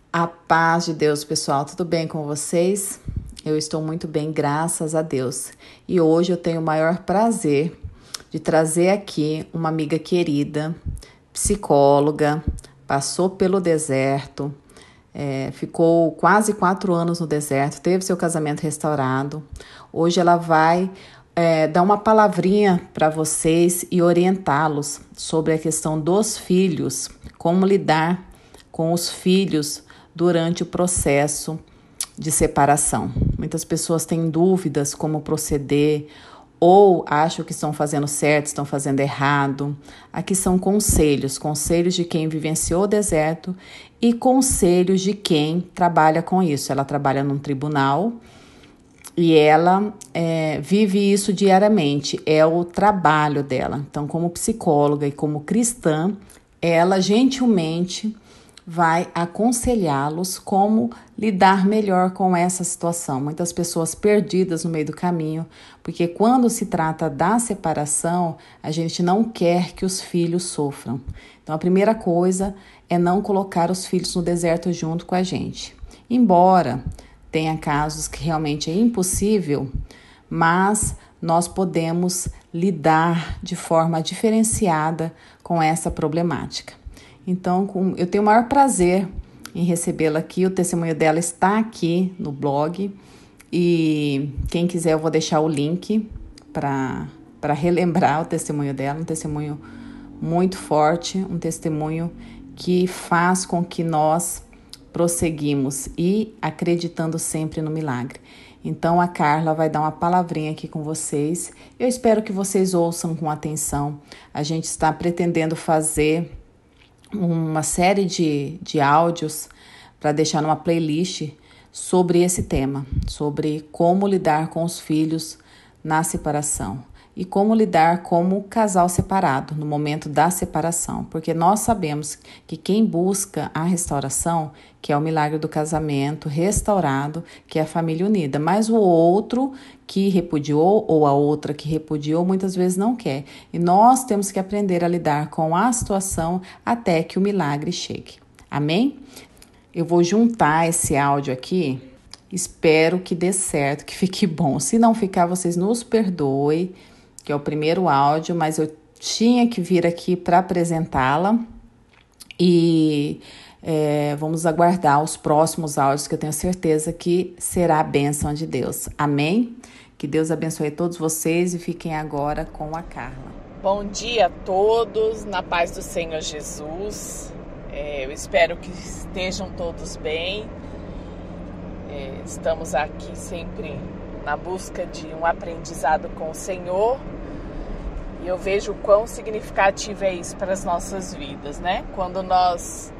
A paz de Deus, pessoal, tudo bem com vocês? Eu estou muito bem, graças a Deus. E hoje eu tenho o maior prazer de trazer aqui uma amiga querida, psicóloga, passou pelo deserto, ficou quase 4 anos no deserto, teve seu casamento restaurado. Hoje ela vai dar uma palavrinha para vocês e orientá-los sobre a questão dos filhos, como lidar com os filhos durante o processo de separação. Muitas pessoas têm dúvidas como proceder ou acham que estão fazendo certo, estão fazendo errado. Aqui são conselhos de quem vivenciou o deserto e conselhos de quem trabalha com isso. Ela trabalha num tribunal e ela vive isso diariamente, é o trabalho dela. Então, como psicóloga e como cristã, ela gentilmente vai aconselhá-los como lidar melhor com essa situação. Muitas pessoas perdidas no meio do caminho, porque quando se trata da separação, a gente não quer que os filhos sofram. Então, a primeira coisa é não colocar os filhos no deserto junto com a gente. Embora tenha casos que realmente é impossível, mas nós podemos lidar de forma diferenciada com essa problemática. Então, eu tenho o maior prazer em recebê-la aqui. O testemunho dela está aqui no blog. E quem quiser, eu vou deixar o link para relembrar o testemunho dela. Um testemunho muito forte, um testemunho que faz com que nós prosseguimos e acreditando sempre no milagre. Então, a Carla vai dar uma palavrinha aqui com vocês. Eu espero que vocês ouçam com atenção. A gente está pretendendo fazer uma série de áudios para deixar numa playlist sobre esse tema, sobre como lidar com os filhos na separação e como lidar como casal separado no momento da separação, porque nós sabemos que quem busca a restauração, que é o milagre do casamento restaurado, que é a família unida, mas o outro que repudiou ou a outra que repudiou muitas vezes não quer. E nós temos que aprender a lidar com a situação até que o milagre chegue. Amém? Eu vou juntar esse áudio aqui, espero que dê certo, que fique bom. Se não ficar, vocês nos perdoem, que é o primeiro áudio, mas eu tinha que vir aqui para apresentá-la e vamos aguardar os próximos áudios, que eu tenho certeza que será a bênção de Deus. Amém? Que Deus abençoe todos vocês e fiquem agora com a Carla. Bom dia a todos, na paz do Senhor Jesus. Eu espero que estejam todos bem. Estamos aqui sempre na busca de um aprendizado com o Senhor. E eu vejo o quão significativo é isso para as nossas vidas, né? Quando nós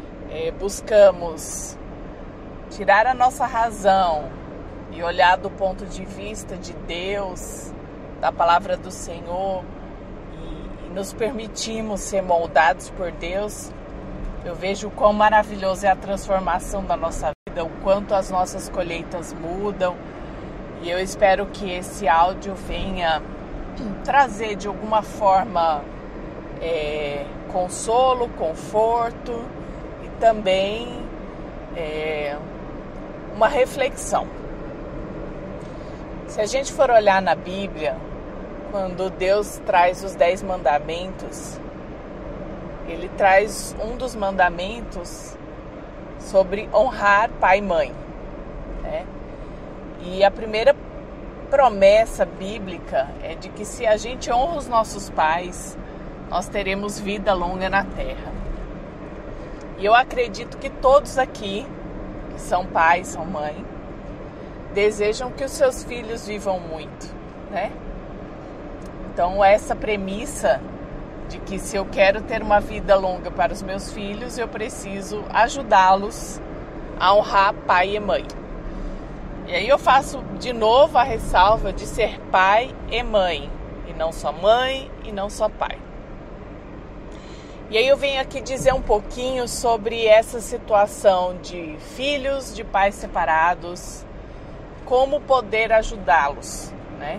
buscamos tirar a nossa razão e olhar do ponto de vista de Deus, da palavra do Senhor, e nos permitimos ser moldados por Deus, eu vejo o quão maravilhoso é a transformação da nossa vida, o quanto as nossas colheitas mudam. E eu espero que esse áudio venha trazer de alguma forma consolo, conforto e também uma reflexão. Se a gente for olhar na Bíblia, quando Deus traz os 10 mandamentos, Ele traz um dos mandamentos sobre honrar pai e mãe, né? E a primeira promessa bíblica é de que se a gente honra os nossos pais, nós teremos vida longa na terra. E eu acredito que todos aqui, que são pais, são mãe, desejam que os seus filhos vivam muito, né? Então, essa premissa de que se eu quero ter uma vida longa para os meus filhos, eu preciso ajudá-los a honrar pai e mãe. E aí eu faço de novo a ressalva de ser pai e mãe, e não só mãe e não só pai. E aí eu venho aqui dizer um pouquinho sobre essa situação de filhos de pais separados, como poder ajudá-los, né?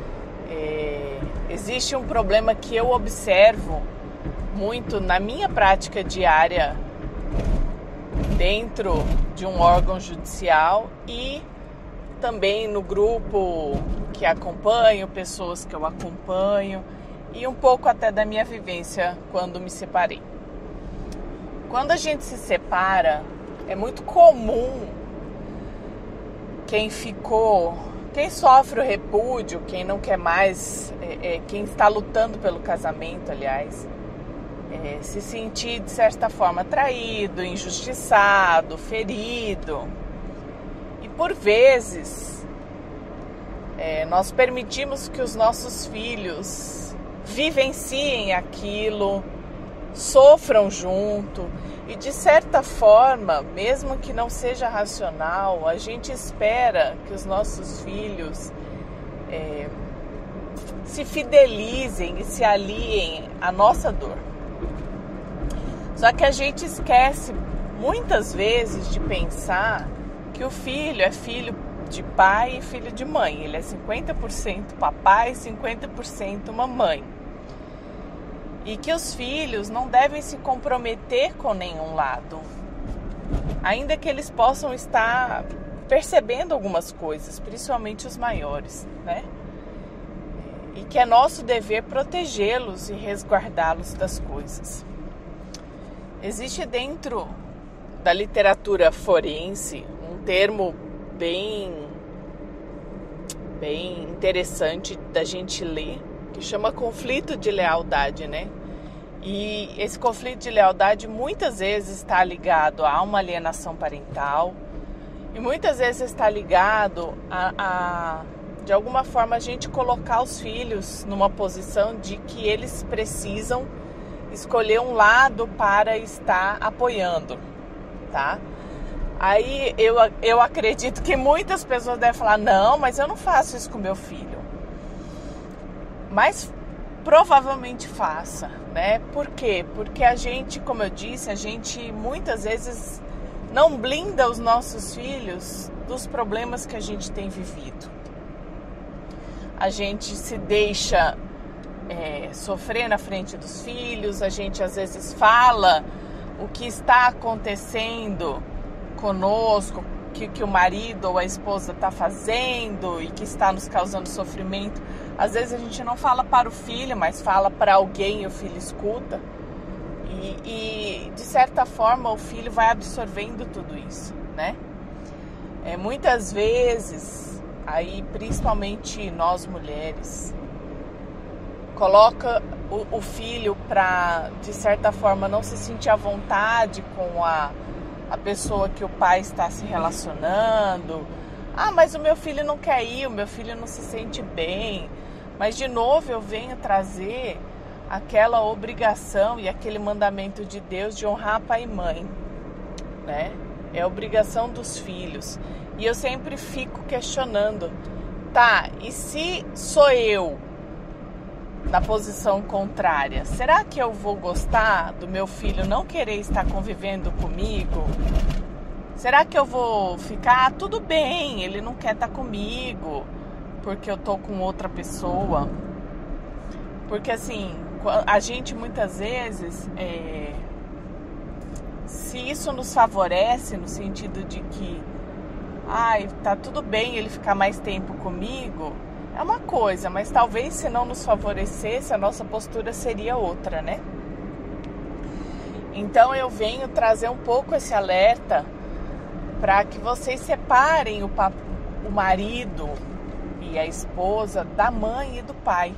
Existe um problema que eu observo muito na minha prática diária dentro de um órgão judicial e também no grupo que acompanho, pessoas que eu acompanho e um pouco até da minha vivência quando me separei. Quando a gente se separa, é muito comum quem sofre o repúdio, quem não quer mais, quem está lutando pelo casamento, aliás, se sentir de certa forma traído, injustiçado, ferido. E por vezes nós permitimos que os nossos filhos vivenciem aquilo, sofram junto e de certa forma, mesmo que não seja racional, a gente espera que os nossos filhos se fidelizem e se aliem à nossa dor. Só que a gente esquece muitas vezes de pensar que o filho é filho de pai e filho de mãe. Ele é 50% papai e 50% mamãe. E que os filhos não devem se comprometer com nenhum lado. Ainda que eles possam estar percebendo algumas coisas, principalmente os maiores, né? E que é nosso dever protegê-los e resguardá-los das coisas. Existe dentro da literatura forense um termo bem interessante da gente ler, que chama conflito de lealdade, né? E esse conflito de lealdade muitas vezes está ligado a uma alienação parental e muitas vezes está ligado a de alguma forma, a gente colocar os filhos numa posição de que eles precisam escolher um lado para estar apoiando, tá? Aí eu acredito que muitas pessoas devem falar, não, mas eu não faço isso com meu filho. Mas provavelmente faça, né? Por quê? Porque a gente, como eu disse, a gente muitas vezes não blinda os nossos filhos dos problemas que a gente tem vivido. A gente se deixa sofrer na frente dos filhos, a gente às vezes fala o que está acontecendo conosco, que o marido ou a esposa está fazendo e que está nos causando sofrimento. Às vezes a gente não fala para o filho, mas fala para alguém e o filho escuta. E de certa forma o filho vai absorvendo tudo isso, né? Muitas vezes, aí principalmente nós mulheres, coloca o filho para, de certa forma, não se sentir à vontade com a pessoa que o pai está se relacionando. Ah, mas o meu filho não quer ir, o meu filho não se sente bem. Mas, de novo, eu venho trazer aquela obrigação e aquele mandamento de Deus de honrar pai e mãe, né? É a obrigação dos filhos. E eu sempre fico questionando, tá, e se sou eu na posição contrária, será que eu vou gostar do meu filho não querer estar convivendo comigo? Será que eu vou ficar, tudo bem, ele não quer estar comigo porque eu tô com outra pessoa? Porque assim, a gente muitas vezes, se isso nos favorece no sentido de que, tá tudo bem ele ficar mais tempo comigo, é uma coisa, mas talvez se não nos favorecesse, a nossa postura seria outra, né? Então eu venho trazer um pouco esse alerta para que vocês separem o marido e a esposa da mãe e do pai.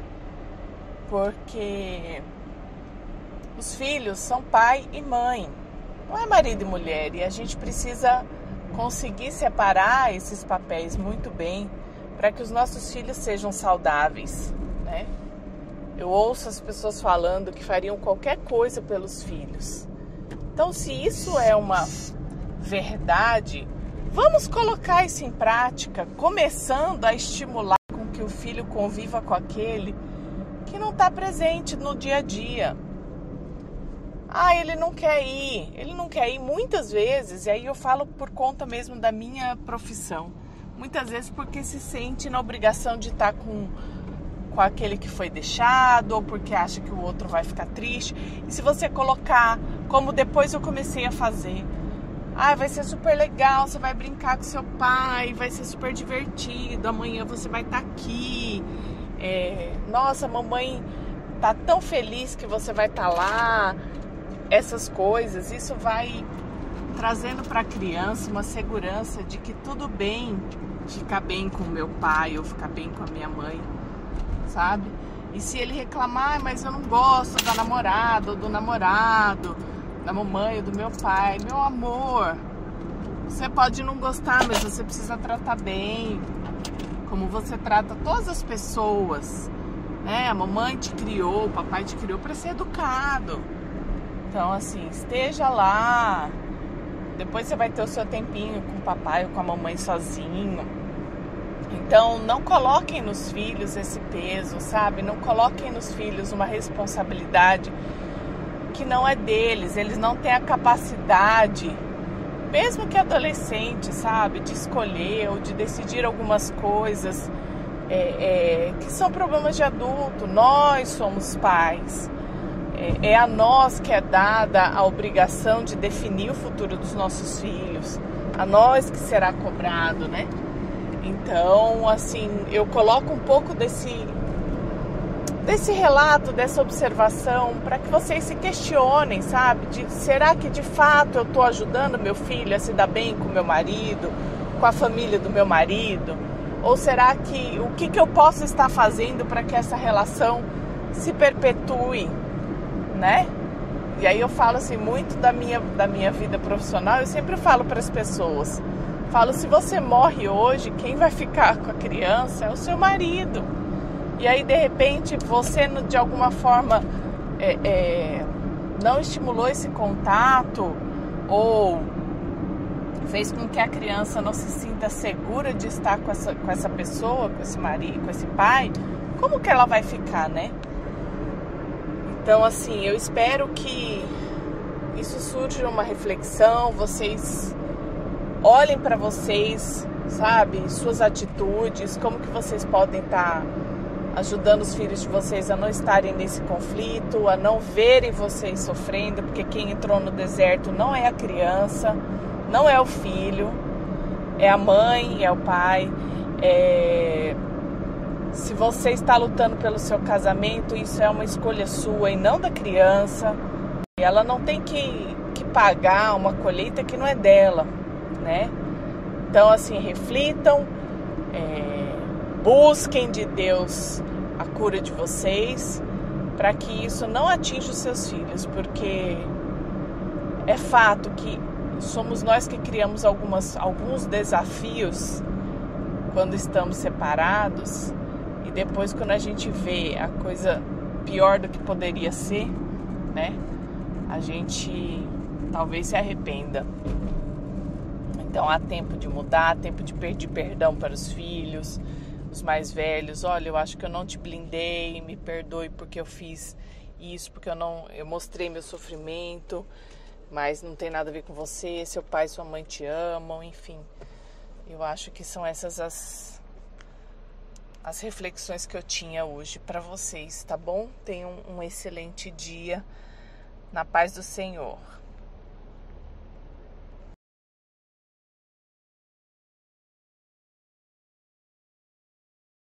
Porque os filhos são pai e mãe, não é marido e mulher. E a gente precisa conseguir separar esses papéis muito bem para que os nossos filhos sejam saudáveis, né? Eu ouço as pessoas falando que fariam qualquer coisa pelos filhos. Então, se isso é uma verdade, vamos colocar isso em prática, começando a estimular com que o filho conviva com aquele que não está presente no dia a dia. Ele não quer ir muitas vezes, e aí eu falo por conta mesmo da minha profissão. Muitas vezes porque se sente na obrigação de estar com aquele que foi deixado, ou porque acha que o outro vai ficar triste. E se você colocar, como depois eu comecei a fazer, vai ser super legal, você vai brincar com seu pai, vai ser super divertido, amanhã você vai estar aqui. Nossa, mamãe tá tão feliz que você vai estar lá. Essas coisas, isso vai trazendo para a criança uma segurança de que tudo bem ficar bem com o meu pai ou ficar bem com a minha mãe, sabe? E se ele reclamar, mas eu não gosto da namorada ou do namorado, da mamãe ou do meu pai, meu amor, você pode não gostar, mas você precisa tratar bem, como você trata todas as pessoas, né? A mamãe te criou, o papai te criou para ser educado. Então, assim, esteja lá. Depois você vai ter o seu tempinho com o papai ou com a mamãe sozinho. Então, não coloquem nos filhos esse peso, sabe? Não coloquem nos filhos uma responsabilidade que não é deles. Eles não têm a capacidade, mesmo que adolescente, sabe? De escolher ou de decidir algumas coisas que são problemas de adulto. Nós somos pais. É a nós que é dada a obrigação de definir o futuro dos nossos filhos. A nós que será cobrado, né? Então, assim, eu coloco um pouco desse relato, dessa observação, para que vocês se questionem, sabe? Será que de fato eu estou ajudando meu filho a se dar bem com meu marido, com a família do meu marido? Ou será que o que eu posso estar fazendo para que essa relação se perpetue, né? E aí eu falo assim, muito da minha vida profissional, eu sempre falo para as pessoas, falo, se você morre hoje, quem vai ficar com a criança é o seu marido. E aí, de repente, você, de alguma forma, não estimulou esse contato ou fez com que a criança não se sinta segura de estar com essa pessoa, com esse marido, com esse pai, como que ela vai ficar, né? Então, assim, eu espero que isso surja uma reflexão, vocês olhem para vocês, sabe, suas atitudes, como que vocês podem estar ajudando os filhos de vocês a não estarem nesse conflito, a não verem vocês sofrendo, porque quem entrou no deserto não é a criança, não é o filho, é a mãe, é o pai. Se você está lutando pelo seu casamento, isso é uma escolha sua e não da criança. Ela não tem que pagar uma colheita que não é dela, né? Então, assim, reflitam, busquem de Deus a cura de vocês, para que isso não atinja os seus filhos, porque é fato que somos nós que criamos alguns desafios quando estamos separados, e depois, quando a gente vê a coisa pior do que poderia ser, né, a gente talvez se arrependa. Então há tempo de mudar, há tempo de pedir perdão para os filhos, os mais velhos. Olha, eu acho que eu não te blindei, me perdoe porque eu fiz isso, porque eu mostrei meu sofrimento, mas não tem nada a ver com você, seu pai e sua mãe te amam, enfim. Eu acho que são essas as reflexões que eu tinha hoje para vocês, tá bom? Tenham um excelente dia, na paz do Senhor.